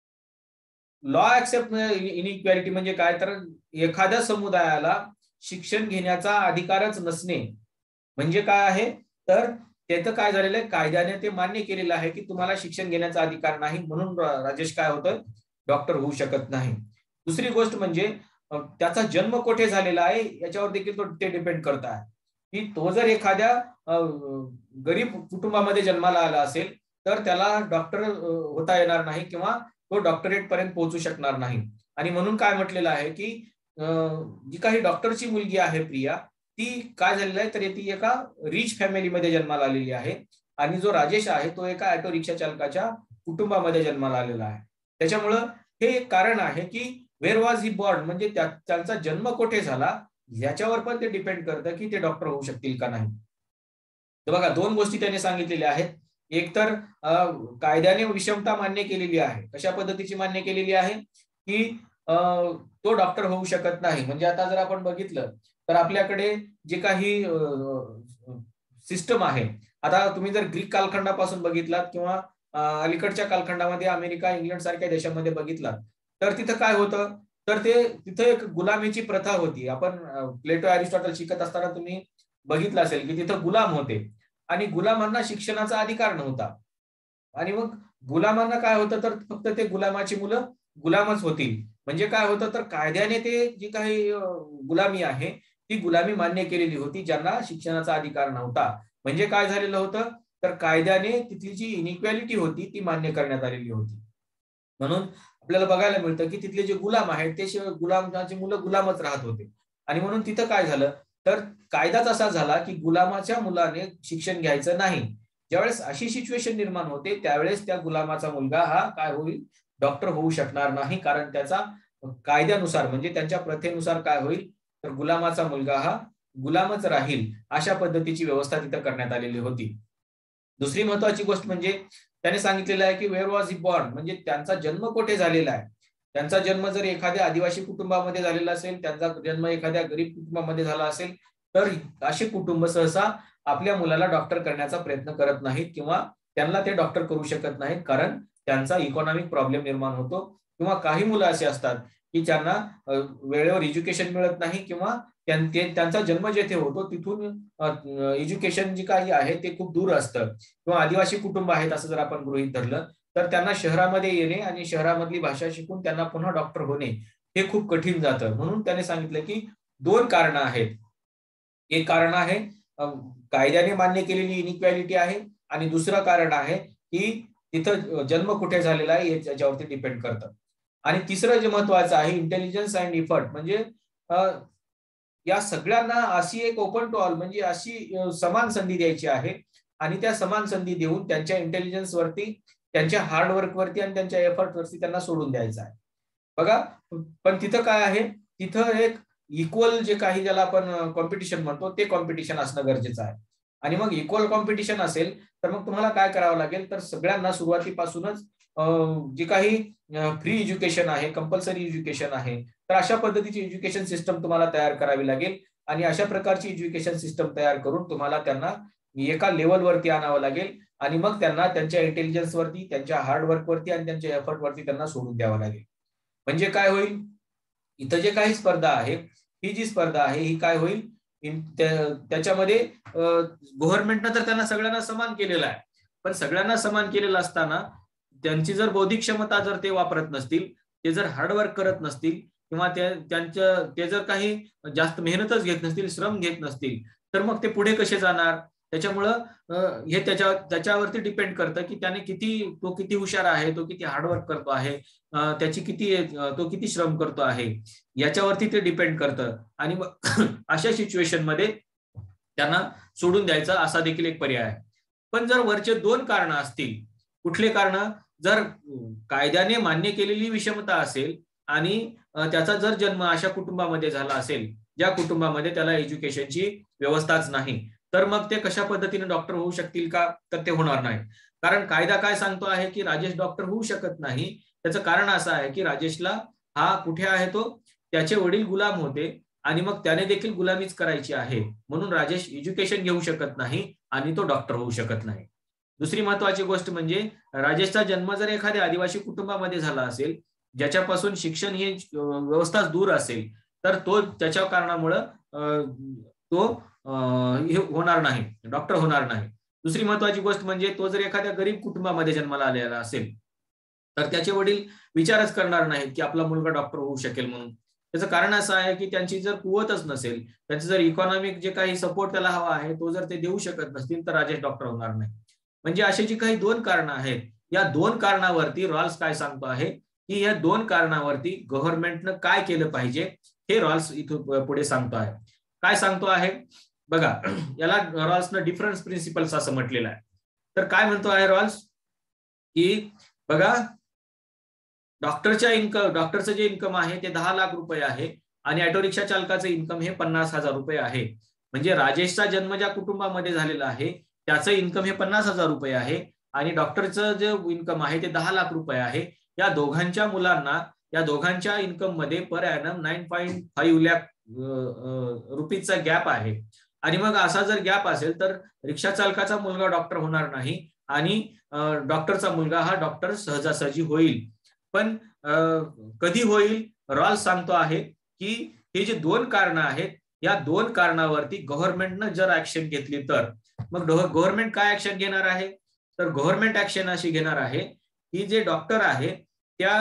लॉ ऍक्सेप्ट इनइक्वालिटी म्हणजे काय, तर एखाद्या समुदायाला शिक्षण घेण्याचा अधिकारच नसणे म्हणजे काय आहे, तर त्याचं काय झालेलं आहे, कायद्याने ते मान्य केलेलं आहे की तुम्हाला शिक्षण घेण्याचा अधिकार नाही, म्हणून राजेश काय होतं, डॉक्टर होऊ शकत नाही. दुसरी गोष्ट म्हणजे त्याचा जन्म कुठे झालेला आहे याच्यावर देखील तो ते डिपेंड करत आहे की तो जर एखाद्या गरीब कुटुंबामध्ये जन्माला आला असेल तर त्याला डॉक्टर होता येणार नाही किंवा तो डॉक्टरेट पर्यंत पोहोचू शकणार नाही. आणि म्हणून काय म्हटलेलं आहे की जी काही डॉक्टरची मुलगी आहे प्रिया, ती काय झालेलं आहे, तर ती एका रिच फॅमिलीमध्ये जन्माला आलेली आहे आणि जो राजेश आहे तो एका ऑटो रिक्षा चालकाच्या कुटुंबामध्ये जन्माला आलेला आहे. त्याच्यामुळं हे एक कारण आहे की वेअर वॉज ही बॉर्न म्हणजे त्यांचा जन्म कुठे झाला याच्यावर पण ते डिपेंड करतं की ते डॉक्टर होऊ शकतील का नाही. तर बघा दोन गोष्टी त्याने सांगितलेल्या आहेत. एक तर कायद्याने विषमता मान्य केलेली आहे. कशा पद्धतीची मान्य केलेली आहे की तो डॉक्टर होऊ शकत नाही. म्हणजे आता जर आपण बघितलं तर आपल्याकडे जे काही सिस्टम आहे, आता तुम्ही जर ग्रीक कालखंडापासून बघितलात किंवा अलीकडच्या कालखंडामध्ये अमेरिका इंग्लंड सारख्या देशामध्ये बघितलात तर तिथं काय होतं, तर ते तिथं एक गुलामीची प्रथा होती. आपण प्लेटो अरिस्टॉटल शिकत असताना तुम्ही बघितलं असेल की तिथं गुलाम होते आणि गुलामांना शिक्षणाचा अधिकार नव्हता. आणि मग गुलामांना काय होतं, तर फक्त ते गुलामाची मुलं गुलामच होतील. म्हणजे काय होतं, तर कायद्याने ते जी काही गुलामी आहे ती गुलामी मान्य केलेली होती ज्यांना शिक्षणाचा अधिकार नव्हता. म्हणजे काय झालेलं होतं, तर कायद्याने तिथली जी इनइक्वालिटी होती ती मान्य करण्यात आलेली होती. म्हणून आपल्याला बघायला मिळतं की तिथले जे गुलाम आहेत ते गुलामाची मुलं गुलामच राहत होते. आणि म्हणून तिथं काय झालं, तर कायदाच असा झाला की गुलामाच्या मुलाने शिक्षण घ्यायचं नाही. ज्यावेळेस अशी सिच्युएशन निर्माण होते त्यावेळेस त्या गुलामाचा मुलगा हा काय होईल, डॉक्टर होऊ शकणार नाही, कारण त्याचा कायद्यानुसार म्हणजे त्यांच्या प्रथेनुसार काय होईल, तर गुलामाचा मुलगा हा गुलामच राहील. अशा पद्धतीची व्यवस्था तिथं करण्यात आलेली होती. दुसरी महत्वाची गोष्ट म्हणजे त्याने सांगितलेलं आहे की वेअर वॉज ही बॉर्न म्हणजे त्यांचा जन्म कुठे झालेला आहे. त्यांचा जन्म जर एखाद्या आदिवासी कुटुंबामध्ये झालेला असेल, त्यांचा जन्म एखाद्या गरीब कुटुंबामध्ये झाला असेल तर असे कुटुंब सहसा आपल्या मुलाला डॉक्टर करण्याचा प्रयत्न करत नाहीत किंवा त्यांना ते डॉक्टर करू शकत नाहीत, कारण त्यांचा इकॉनॉमिक प्रॉब्लेम निर्माण होतो. किंवा काही मुलं असे असतात की ज्यांना वेळेवर एज्युकेशन मिळत नाही किंवा त्यांचा जन्म जेथे होतो तिथून एज्युकेशन जे काही आहे ते खूप दूर असतं. किंवा आदिवासी कुटुंब आहेत असं जर आपण गृहीत धरलं तर त्यांना शहरामध्ये येणे आणि शहरामधली भाषा शिकून त्यांना पुन्हा डॉक्टर होणे हे खूप कठीण जातं. म्हणून त्याने सांगितलं की दोन कारण आहेत. एक कारण आहे कायद्याने मान्य केलेली इनइक्वालिटी आहे आणि दुसरं कारण आहे की तिथं जन्म कुठे झालेला आहे याच्यावरती डिपेंड करतं. आणि तिसरं जे महत्वाचं आहे इंटेलिजन्स अँड इफर्ट म्हणजे या सगळ्यांना अशी एक ओपन टू ऑल म्हणजे अशी समान संधी द्यायची आहे आणि त्या समान संधी देऊन त्यांच्या इंटेलिजन्स वरती, त्यांच्या हार्डवर्क वरती आणि त्यांच्या एफर्ट वरती त्यांना सोडून द्यायचं आहे. बघा पण तिथं काय आहे, तिथं एक इक्वल जे काही ज्याला आपण कॉम्पिटिशन म्हणतो ते कॉम्पिटिशन असणं गरजेचं आहे. आणि मग इक्वल कॉम्पिटिशन असेल तर मग तुम्हाला काय करावं लागेल, तर सगळ्यांना सुरुवातीपासूनच जे काही फ्री एज्युकेशन आहे, कंपल्सरी एज्युकेशन आहे, तर अशा पद्धतीची एज्युकेशन सिस्टम तुम्हाला तयार करावी लागेल. आणि अशा प्रकारची एज्युकेशन सिस्टम तयार करून तुम्हाला त्यांना एका लेवलवरती आणावं लागेल आणि मग त्यांना त्यांच्या इंटेलिजन्स वरती, त्यांच्या हार्डवर्क वरती आणि त्यांच्या एफर्ट वरती त्यांना सोडून द्यावं लागेल. म्हणजे काय होईल, इथं जे काही स्पर्धा आहे ही जी स्पर्धा आहे ही काय होईल, त्याच्यामध्ये गव्हर्नमेंटनं तर त्यांना सगळ्यांना समान केलेलं आहे, पण सगळ्यांना समान केलेलं असताना त्यांची जर बौद्धिक क्षमता जर ते वापरत नसतील, ते जर हार्डवर्क करत नसतील किंवा त्यांचं ते जर काही जास्त मेहनतच घेत नसतील, श्रम घेत नसतील, तर मग ते पुढे कसे जाणार. त्याच्यामुळं हे त्याच्या त्याच्यावरती डिपेंड करतं की त्याने किती तो किती हुशार आहे, तो किती हार्डवर्क करतो आहे, त्याची किती तो किती श्रम करतो आहे याच्यावरती ते डिपेंड करतं. आणि मग अशा सिच्युएशन मध्ये त्यांना सोडून द्यायचा असा देखील एक पर्याय आहे. पण जर वरचे दोन कारण असतील, कुठले कारण, जर कायद्याने मान्य केलेली विषमता असेल आणि त्याचा जर जन्म अशा कुटुंबामध्ये झाला असेल ज्या कुटुंबामध्ये त्याला एज्युकेशनची व्यवस्थाच नाही, तर मग ते कशा पद्धतीने डॉक्टर होऊ शकतील का, तर ते होणार नाही. कारण कायदा काय सांगतो आहे की राजेश डॉक्टर होऊ शकत नाही, त्याचं कारण असं आहे की राजेशला हा कुठे आहे, तो त्याचे वडील गुलाम होते आणि मग त्याने देखील गुलामीच करायची आहे, म्हणून राजेश एज्युकेशन घेऊ शकत नाही आणि तो डॉक्टर होऊ शकत नाही. दुसरी महत्वाची गोष्ट म्हणजे राजेशचा जन्म जर एखाद्या आदिवासी कुटुंबामध्ये झाला असेल, ज्याच्यापासून शिक्षण ही व्यवस्था दूर असेल, तर तो त्याच्या कारणामुळे तो हे होणार नाही, डॉक्टर होणार नाही. दुसरी महत्वाची गोष्ट म्हणजे तो जर एखाद्या गरीब कुटुंबामध्ये जन्माला आलेला असेल, तर त्याचे वडील विचारच करणार नाहीत की आपला मुलगा डॉक्टर होऊ शकेल म्हणून. त्याचं कारण असं आहे की त्यांची जर कुवतच नसेल, त्यांचं जर इकॉनॉमिक जे काही सपोर्ट त्याला हवा आहे तो जर ते देऊ शकत नसतील, तर राजेश डॉक्टर होणार नाही. म्हणजे अशी जी काही दोन कारणं आहेत, या दोन कारणावरती रॉल्स काय सांगतो आहे की या दोन कारणावरती गव्हर्नमेंटनं काय केलं पाहिजे हे रॉल्स इथून पुढे सांगतो आहे. काय सांगतो आहे बघा, याला रॉल्सनं डिफरन्स प्रिन्सिपल्स असं म्हटलेलं आहे. तर काय म्हणतो आहे रॉल्स की बघा, डॉक्टरच्या इन्कम डॉक्टरचं जे इन्कम आहे ते दहा लाख रुपये आहे आणि ऑटो रिक्षा चालकाचं इन्कम हे पन्नास हजार रुपये आहे. म्हणजे राजेशचा जन्म ज्या कुटुंबामध्ये झालेला आहे त्याचं इन्कम हे पन्नास हजार रुपये आहे आणि डॉक्टरचं जे इन्कम आहे ते दहा लाख रुपये आहे. या दोघांच्या मुलांना, या दोघांच्या इन्कम मध्ये per annum nine point five lakh रुपीजचा गॅप आहे. आणि मग असा जर गॅप असेल तर रिक्षा चालकाचा मुलगा डॉक्टर होणार नाही आणि डॉक्टरचा मुलगा हा डॉक्टर सहजासहजी होईल. पण कधी होईल, रॉल्स सांगतो आहे की हे जे दोन कारण आहेत, या दोन कारणावरती गव्हर्नमेंटनं जर ऍक्शन घेतली तर मग गव्हर्नमेंट काय ऍक्शन घेणार आहे, तर गव्हर्नमेंट ऍक्शन अशी घेणार आहे की जे डॉक्टर आहे त्या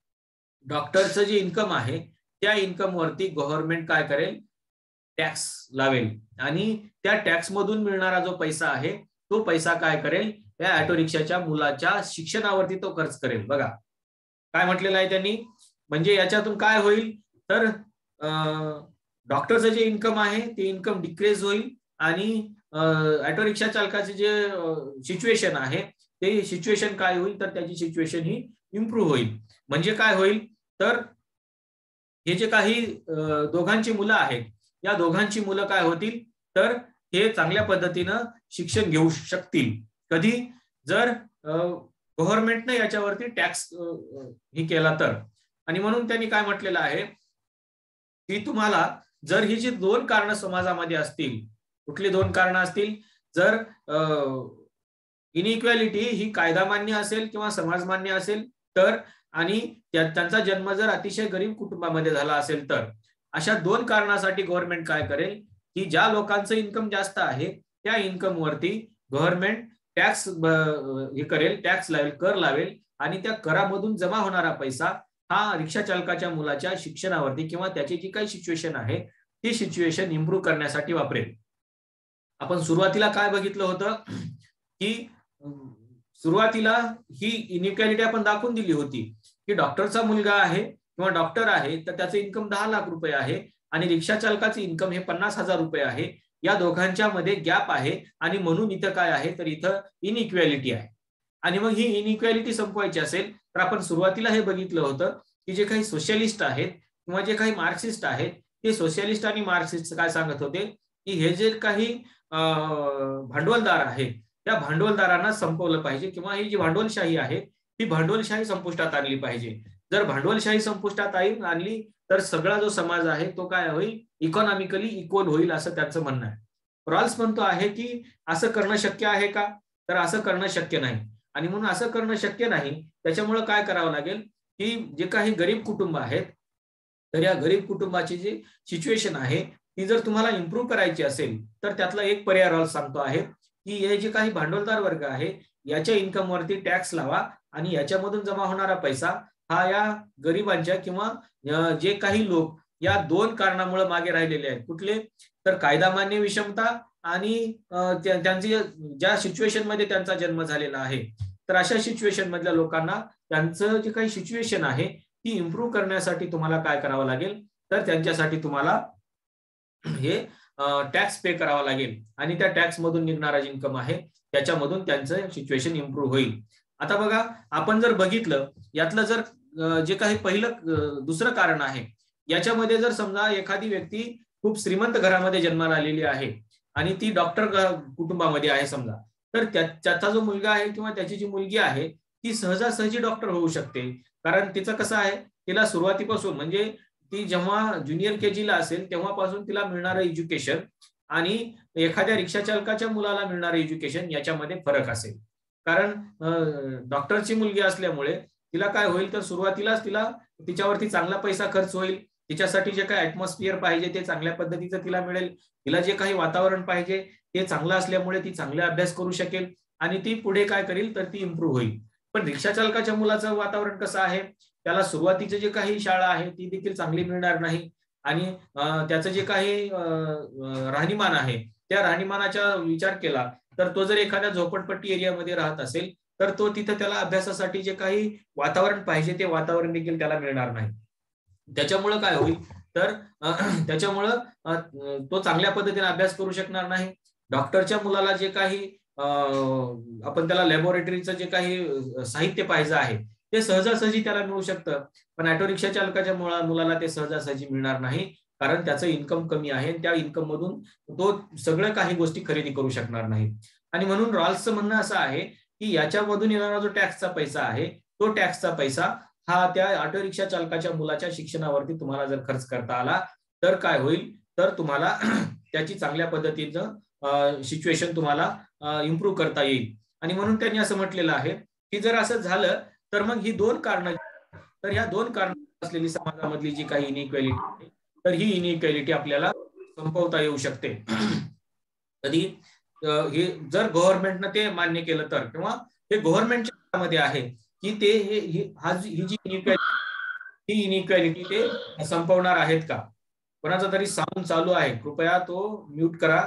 डॉक्टरचं जे इन्कम आहे त्या इन्कम वरती गव्हर्नमेंट काय करेल, टॅक्स लावेल आणि त्या टॅक्स मधून मिळणारा जो पैसा आहे तो पैसा काय करेल, त्या ऑटो रिक्षाच्या मुलाच्या शिक्षणावरती तो खर्च करेल. बघा काय म्हटलेलं आहे त्यांनी, म्हणजे याच्यातून काय होईल तर डॉक्टरचं जे इन्कम आहे ते इन्कम डिक्रीज होईल आणि ऑटो रिक्षा चालकाचे जे सिच्युएशन आहे ते सिच्युएशन काय होईल, तर त्याची सिच्युएशन ही इम्प्रूव्ह होईल. म्हणजे काय होईल तर हे जे काही दोघांची मुलं आहेत, या दोघांची मुलं काय होतील तर हे चांगल्या पद्धतीनं शिक्षण घेऊ शकतील. कधी, जर गव्हर्नमेंटने याच्यावरती टॅक्स ही केला तर. आणि म्हणून त्यांनी काय म्हटलेलं आहे की तुम्हाला जर ही जी दोन कारण समाजामध्ये असतील, कुठली दोन कारण असतील, जर इनइक्वॅलिटी ही कायदामान्य असेल किंवा समाजमान्य असेल तर, आणि त्यांचा जन्म जर अतिशय गरीब कुटुंबामध्ये झाला असेल तर, अशा दोन कारणासाठी गव्हर्नमेंट काय करेल की ज्या लोकांचं इन्कम जास्त आहे त्या इन्कम वरती गव्हर्नमेंट टॅक्स हे करेल, टॅक्स लावेल, कर लावेल आणि त्या करामधून जमा होणारा पैसा हा रिक्षा चालकाच्या मुलाच्या शिक्षणावरती किंवा त्याची जी काही सिच्युएशन आहे ती सिच्युएशन इम्प्रूव्ह करण्यासाठी वापरेल. आपण सुरुवातीला काय बघितलं होतं की सुरुवातीला ही इनइक्वॅलिटी आपण दाखवून दिली होती की डॉक्टरचा मुलगा आहे किंवा डॉक्टर आहे तर त्याचं इन्कम दहा लाख रुपये आहे आणि रिक्षा चालकाचे इन्कम हे पन्नास हजार रुपये आहे. या दोघांच्या मध्ये गॅप आहे आणि म्हणून इथं काय आहे तर इथं इनइक्वॅलिटी आहे. आणि मग ही इनइक्वॅलिटी संपवायची असेल तर आपण सुरुवातीला हे बघितलं होतं की जे काही सोशलिस्ट आहेत किंवा जे काही मार्क्सिस्ट आहेत, ते सोशलिस्ट आणि मार्क्सिस्ट काय सांगत होते की हे जे काही भांडवलदार आहेत त्या भांडवलदारांना संपवलं पाहिजे किंवा ही जी भांडवलशाही आहे ती भांडवलशाही संपुष्टात आणली पाहिजे. जर भांडवलशाही संपुष्टात आणली तर सगळा जो समाज आहे तो काय होईल, इकॉनॉमिकली इक्वल होईल असं त्याचं म्हणणं आहे. रॉल्स म्हणतो आहे की असं करणं शक्य आहे का, तर असं करणं शक्य नाही. आणि म्हणून असं करणं शक्य नाही, त्याच्यामुळे काय करावं लागेल की जे काही गरीब कुटुंब आहेत तर या गरीब कुटुंबाची जी सिच्युएशन आहे ती जर तुम्हाला इम्प्रूव्ह करायची असेल तर त्यातला एक पर्याय रॉल्स सांगतो आहे की हे जे काही भांडवलदार वर्ग आहे याच्या इन्कम वरती टॅक्स लावा आणि याच्यामधून जमा होणारा पैसा हा या गरिबांच्या किंवा जे काही लोक या दोन कारणामुळे मागे राहिलेले आहेत, कुठले तर कायदामान्य विषमता आणि त्यांची ज्या सिच्युएशन मध्ये त्यांचा जन्म झालेला आहे, तर अशा सिच्युएशन मधल्या लोकांना त्यांचं जे काही सिच्युएशन आहे ती इम्प्रूव्ह करण्यासाठी तुम्हाला काय करावं लागेल तर त्यांच्यासाठी तुम्हाला हे टॅक्स पे करावा लागेल आणि त्या टॅक्स मधून निघणारा इन्कम आहे त्याच्यामधून त्यांचं सिच्युएशन इम्प्रूव्ह होईल. आता बघा, आपण जर बघितलं यातलं जर जे काही पहिलं दुसरं कारण आहे याच्यामध्ये जर समजा एखादी व्यक्ती खूप श्रीमंत घरामध्ये जन्माला आलेली आहे आणि ती डॉक्टर कुटुंबामध्ये आहे समजा, तर त्याचा जो मुलगा आहे किंवा त्याची जी मुलगी आहे ती सहजासहजी डॉक्टर होऊ शकते. कारण तिचं कसं आहे, तिला सुरुवातीपासून म्हणजे ती जेव्हा ज्युनियर केजी ला असेल तेव्हापासून तिला मिळणारं एज्युकेशन आणि एखाद्या रिक्षा चालकाच्या मुलाला मिळणारं एज्युकेशन याच्यामध्ये फरक असेल. कारण डॉक्टरची मुलगी असल्यामुळे तिला काय होईल, तर सुरुवातीलाच तिला तिच्यावरती चांगला पैसा खर्च होईल. तिच्यासाठी जे काही ऍटमॉस्फिअर पाहिजे ते चांगल्या पद्धतीचं तिला मिळेल. तिला जे काही वातावरण पाहिजे ते चांगलं असल्यामुळे ती चांगला अभ्यास करू शकेल आणि ती पुढे काय करेल तर ती इम्प्रूव्ह होईल. पण रिक्षा चालकाच्या मुलाचं वातावरण कसं आहे, त्याला सुरुवातीचे जे काही शाळा आहे ती देखील चांगली मिळणार नाही आणि त्याचं जे काही राहणीमान आहे त्या राहणीमानाचा विचार केला तर तो जर एखाद्या झोपडपट्टी एरियामध्ये राहत असेल तर तो तिथं त्याला अभ्यासासाठी जे काही वातावरण पाहिजे ते वातावरण देखील त्याला मिळणार नाही. त्याच्यामुळं काय होईल तर त्याच्यामुळं तो चांगल्या पद्धतीने अभ्यास करू शकणार नाही. डॉक्टरच्या मुलाला जे काही आपण त्याला लॅबोरेटरीचं जे काही साहित्य पाहिजे आहे ते सहजासहजी त्याला मिळू शकतं, पण ऑटो रिक्षा चालकाच्या मुलाला ते सहजासहजी मिळणार नाही, कारण त्याचं इन्कम कमी आहे. त्या इन्कम मधून तो सगळं काही गोष्टी खरेदी करू शकणार नाही. आणि म्हणून रॉल्सचं म्हणणं असं आहे की याच्यामधून येणारा जो टॅक्सचा पैसा आहे तो टॅक्सचा पैसा हा त्या ऑटो रिक्षा चालकाच्या मुलाच्या शिक्षणावरती तुम्हाला जर खर्च करता आला तर काय होईल, तर तुम्हाला त्याची चांगल्या पद्धतीचं सिच्युएशन तुम्हाला इम्प्रूव्ह करता येईल. आणि म्हणून त्यांनी असं म्हटलेलं आहे की जर असं झालं तर मग ही दोन कारणं, तर ह्या दोन कारणं असलेली समाजामधली जी काही इनइक्वॅलिटी तर ही इनइक्वॅलिटी आपल्याला संपवता येऊ शकते. कधी हे जर गव्हर्नमेंटनं ते मान्य केलं तर, किंवा हे गव्हर्नमेंटच्या हातामध्ये आहे की ते ही जी इनइक्वॅलिटी ही इनइक्वॅलिटी ते संपवणार आहेत का. कोणाचा तरी साऊंड चालू आहे, कृपया तो म्यूट करा.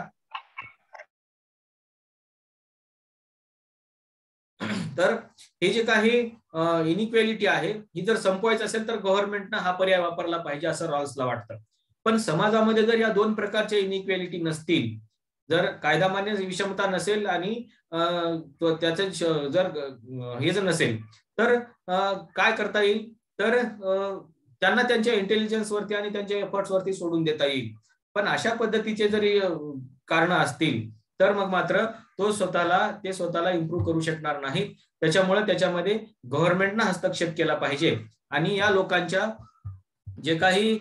तर हे जे काही इनइक्वॅलिटी आहे ही जर संपवायचं असेल तर गव्हर्नमेंटनं हा पर्याय वापरला पाहिजे असं रॉल्सला वाटतं. पण समाजामध्ये जर या दोन प्रकारच्या इनइक्वॅलिटी नसतील, जर कायदामान्य विषमता नसेल आणि त्याचं जर हे जर नसेल तर काय करता येईल, तर त्यांना त्यांच्या इंटेलिजन्स वरती आणि त्यांच्या एफर्ट्स वरती सोडून देता येईल. पण अशा पद्धतीचे जरी कारण असतील तर मग मात्र तो स्वतःला ते स्वतःला इम्प्रूव्ह करू शकणार नाही. त्याच्यामुळे त्याच्यामध्ये गव्हर्नमेंटनं हस्तक्षेप केला पाहिजे आणि या लोकांच्या जे काही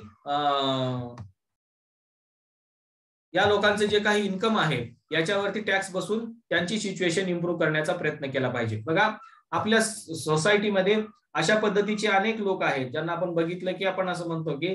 या लोकांचं जे काही इन्कम आहे याच्यावरती टॅक्स बसून त्यांची सिच्युएशन इम्प्रूव्ह करण्याचा प्रयत्न केला पाहिजे. बघा, आपल्या सोसायटीमध्ये अशा पद्धतीचे अनेक लोक आहेत ज्यांना आपण बघितलं की आपण असं म्हणतो की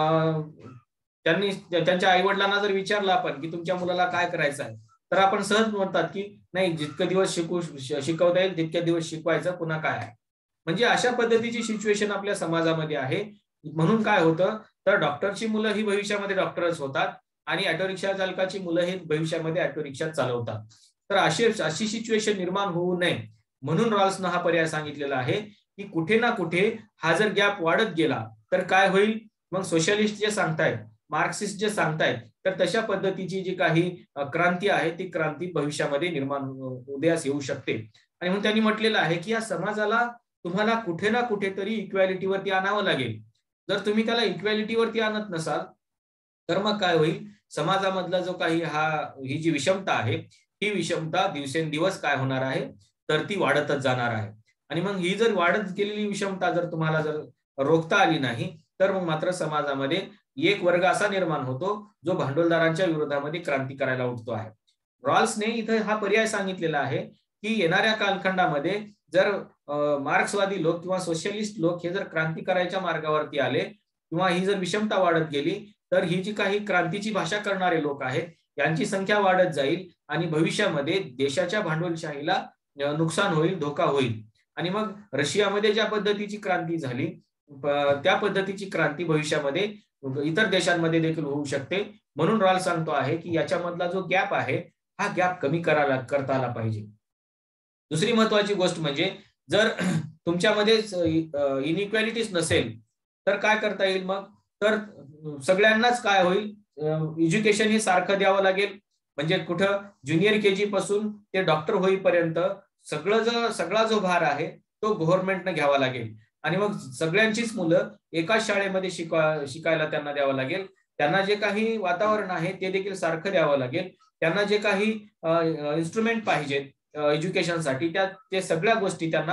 त्यांनी त्यांच्या आई वडिलांना जर विचारलं आपण की तुमच्या मुलाला काय करायचं आहे तर आपण सहज म्हणतात की नाही, जितके दिवस शिकू शिकवता येईल तितके दिवस शिकवायचं, पुन्हा काय आहे. म्हणजे अशा पद्धतीची सिच्युएशन आपल्या समाजामध्ये आहे. म्हणून काय होतं, तर डॉक्टरची मुलं ही भविष्यामध्ये डॉक्टरच होतात आणि ऑटो रिक्षा चालकाची मुलं ही भविष्यामध्ये ऑटो रिक्षा चालवतात. तर अशी अशी सिच्युएशन निर्माण होऊ नये म्हणून रॉल्सनं हा पर्याय सांगितलेला आहे की कुठे ना कुठे हा जर गॅप वाढत गेला तर काय होईल, मग सोशलिस्ट जे सांगतायत, मार्क्सिस्ट जे सांगतायत, तर तशा पद्धतीची जी काही क्रांती आहे ती क्रांती भविष्यामध्ये निर्माण उदयास येऊ शकते. आणि म्हणून त्यांनी म्हटलेलं आहे की या समाजाला तुम्हाला कुठे ना कुठेतरी इक्वॅलिटीवरती आणावं लागेल. जर तुम्ही त्याला इक्वॅलिटीवरती आणत नसाल तर मग काय होईल, समाजामधला जो काही हा ही जी विषमता आहे ही विषमता दिवसेंदिवस काय होणार आहे, तर ती वाढतच जाणार आहे. आणि मग ही जर वाढत गेलेली विषमता जर तुम्हाला जर रोखता आली नाही तर मग मात्र समाजामध्ये एक वर्ग असा निर्माण होतो जो भांडवलदारांच्या विरोधामध्ये क्रांती करायला उठतो आहे. रॉल्सने इथे हा पर्याय सांगितलेला आहे की येणाऱ्या कालखंडामध्ये जर मार्क्सवादी लोक किंवा सोशलिस्ट लोक हे जर क्रांती करायच्या मार्गावरती आले किंवा ही जर विषमता वाढत गेली तर ही जी काही क्रांतीची भाषा करणारे लोक आहेत यांची संख्या वाढत जाईल आणि भविष्यामध्ये देशाच्या भांडवलशाहीला नुकसान होईल, धोका होईल. आणि मग रशियामध्ये ज्या पद्धतीची क्रांती झाली त्या पद्धतीची क्रांती भविष्यामध्ये इतर देशांमध्ये देखील होऊ शकते. म्हणून रॉल्स सांगतो आहे की याच्यामधला जो गॅप आहे हा गॅप कमी करायला करता आला पाहिजे. दुसरी महत्वाची गोष्ट म्हणजे जर तुमच्यामध्ये इनइक्वॅलिटीज नसेल तर काय करता येईल, मग तर सगळ्यांनाच काय होईल, एज्युकेशन हे सारखं द्यावं लागेल. म्हणजे कुठं ज्युनियर केजी पासून ते डॉक्टर होईपर्यंत सगळं जो सगळा जो भार आहे तो गव्हर्नमेंटनं घ्यावा लागेल आणि मग सगळ्यांचीच मुलं एकाच शाळेमध्ये शिकवा शिकायला त्यांना द्यावं लागेल. त्यांना जे काही वातावरण आहे ते देखील सारखं द्यावं लागेल. त्यांना जे काही इन्स्ट्रुमेंट पाहिजेत एज्युकेशनसाठी त्या ते सगळ्या गोष्टी त्यांना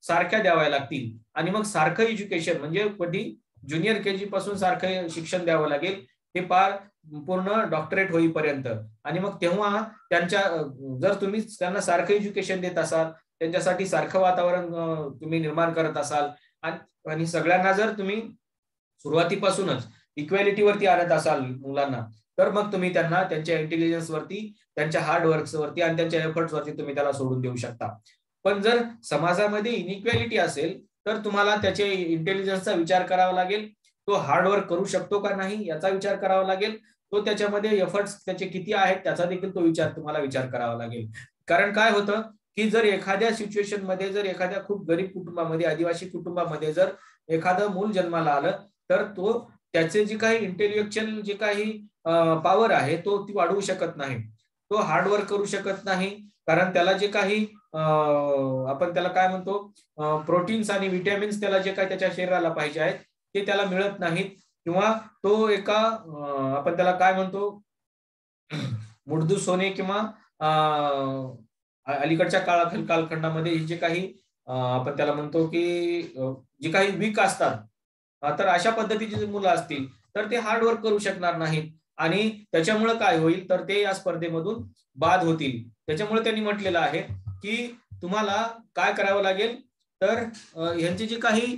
सारख्या द्याव्या लागतील आणि मग सारखं एज्युकेशन म्हणजे कधी ज्युनियर केजी पासून सारखं शिक्षण द्यावं लागेल ते पार पूर्ण डॉक्टरेट होईपर्यंत. आणि मग तेव्हा त्यांच्या जर तुम्ही त्यांना सारखं एज्युकेशन देत असाल, त्यांच्यासाठी सारखं वातावरण तुम्ही निर्माण करत असाल आणि सगळ्यांना जर तुम्ही सुरुवातीपासूनच इक्वॅलिटीवरती आणत असाल मुलांना, तर मग तुम्ही त्यांना त्यांच्या इंटेलिजन्स वरती, त्यांच्या हार्ड वर्क्स वरती आणि त्यांच्या एफर्ट्स वरती तुम्ही त्याला सोडून देऊ शकता. पण जर समाजामध्ये इनइक्वॅलिटी असेल तर तुम्हाला त्याचे इंटेलिजन्सचा विचार करावा लागेल, तो हार्डवर्क करू शकतो का नाही याचा विचार करावा लागेल, तो त्याच्यामध्ये एफर्ट्स त्याचे किती आहेत त्याचा देखील तो विचार तुम्हाला विचार करावा लागेल. कारण काय होतं की जर एखाद्या सिच्युएशन मध्ये, जर एखाद्या खूप गरीब कुटुंबामध्ये, आदिवासी कुटुंबामध्ये जर एखादं मूल जन्माला आलं तर तो त्याचे जे काही इंटेलेक्च्युअल जे काही पॉवर आहे तो ती वाढवू शकत नाही, तो हार्डवर्क करू शकत नाही, कारण त्याला जे काही आपण त्याला काय म्हणतो प्रोटीन्स आणि विटॅमिन्स त्याला जे काही त्याच्या शरीराला पाहिजे आहेत ते त्याला मिळत नाहीत, किंवा तो एका आपण त्याला काय म्हणतो मुडदूस होणे किंवा अलीकडच्या काळातील कालखंडामध्ये जे काही आपण त्याला म्हणतो की जे काही वीक असतात, तर अशा पद्धतीची मुलं असतील तर ते हार्डवर्क करू शकणार नाहीत आणि त्याच्यामुळे काय होईल तर ते या स्पर्धेमधून बाद होतील. त्याच्यामुळे त्यांनी म्हटलेलं आहे की तुम्हाला काय करावं लागेल तर यांचे जे काही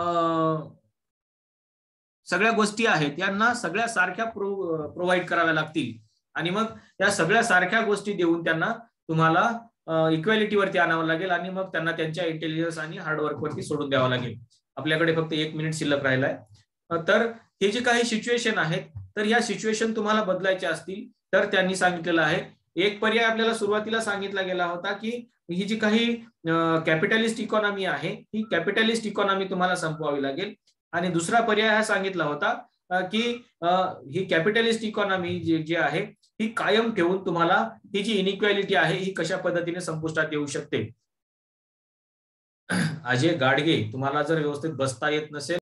सगळ्या गोष्टी आहेत यांना सगळ्या सारख्या प्रोव्हाइड कराव्या लागतील आणि मग त्या सगळ्या सारख्या गोष्टी देऊन त्यांना तुम्हाला इक्वॅलिटीवरती आणावं लागेल आणि मग त्यांना त्यांच्या इंटेलिजन्स आणि हार्डवर्क वरती सोडून द्यावं लागेल. आपल्याकडे फक्त एक मिनिट शिल्लक राहिलाय. तर हे जे काही सिच्युएशन आहेत तर या सिच्युएशन तुम्हाला बदलायच्या असतील तर त्यांनी सांगितलेलं आहे, एक पर्याय आपल्याला सुरुवातीला सांगितला गेला होता की ही जी काही कॅपिटलिस्ट इकॉनॉमी आहे ही कॅपिटलिस्ट इकॉनॉमी तुम्हाला संपवावी लागेल आणि दुसरा पर्याय हा सांगितला होता की ही कॅपिटलिस्ट इकॉनॉमी जी आहे ही कायम ठेवून तुम्हाला ही जी इनइक्वॅलिटी आहे ही कशा पद्धतीने संपुष्टात येऊ शकते. अजय गाडगे, तुम्हाला जर व्यवस्थित बसता येत नसेल